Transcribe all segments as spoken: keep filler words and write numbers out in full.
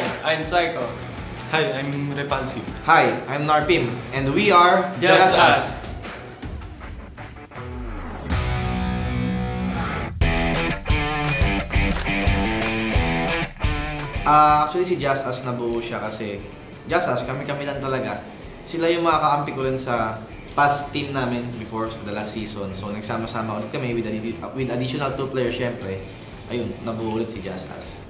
Hi, I'm Psycho. Hi, I'm Repulsive. Hi, I'm Narpim, and we are Just, Just Us. Us. Uh, actually, si Just Us nabuo siya kasi Just Us, kami-kami lang talaga. Sila yung mga kaampi ko rin sa past team namin before the last season. So, nagsama-sama ulit kami with, addi with additional two players syempre. Ayun, nabuo ulit si Just Us.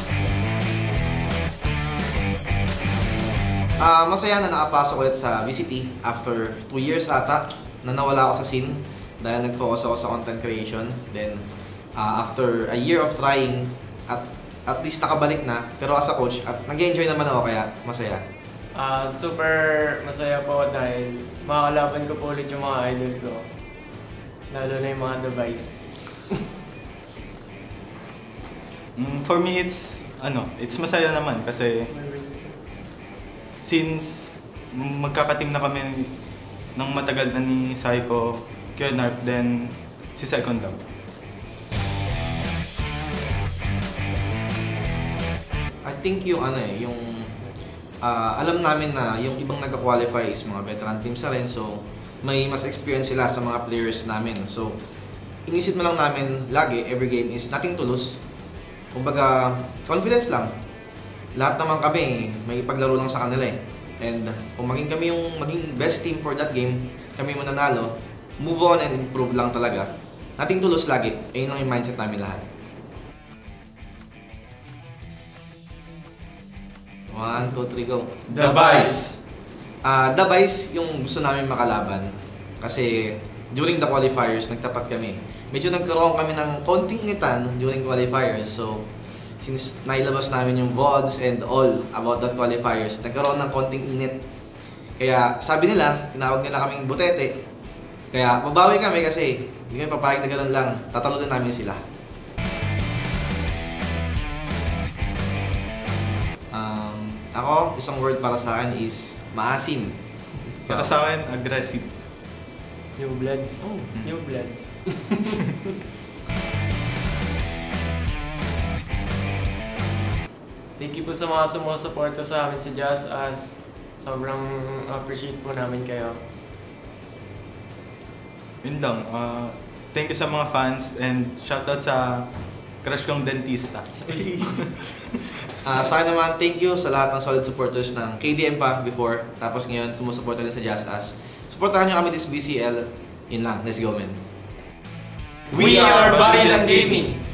Uh, masaya na nakapasok ulit sa V C T after two years ata na nawala ako sa scene dahil nag-focus ako sa content creation. Then, uh, after a year of trying, at at least nakabalik na. Pero as a coach, at nag-enjoy naman ako kaya masaya. Uh, super masaya po dahil makakalaban ko po ulit yung mga idol ko. Lalo na yung mga device. mm, for me, it's ano, it's masaya naman kasi since magkakateam na kami ng matagal na ni Psycho, Narp, then si Second Love. I think yung ano eh, yung uh, alam namin na yung ibang nagka-qualify is mga veteran teams na rin, so may mas experience sila sa mga players namin. So, inisip mo lang namin lagi, every game is nothing to lose. Kumbaga, confidence lang. Lahat naman kami, may paglaro lang sa kanila eh. And kung maging kami yung maging best team for that game, kami mananalo, move on and improve lang talaga. Nothing to lose lagi. Ayun lang yung mindset namin lahat. One, two, three, go. The Vice! Uh, the Vice yung gusto namin makalaban. Kasi during the qualifiers, nagtapat kami. Medyo nagkaroon kami ng konting initan during qualifiers. So, since nailabas namin yung V O Ds and all about that qualifiers, nagkaroon ng konting init. Kaya sabi nila, tinawag nila kaming butete. Kaya babawi kami kasi hindi kami papayag na gano'n lang. Tatalunin namin sila. Um, ako, isang word para sa akin is maasim. Para sa akin, aggressive. New Bloods. Oh. New Bloods. Thank you po sa mga sumusuporta sa amin sa Just Us. Sobrang appreciate po namin kayo. Yun lang. Uh, thank you sa mga fans and shoutout sa crush kong dentista. uh, sa akin naman, thank you sa lahat ng solid supporters ng K D M pa before. Tapos ngayon, sumusuporta din sa Just Us. Supportahan nyo kami this B C L. Yun lang. Let's go, man. We are Barilan Gaming!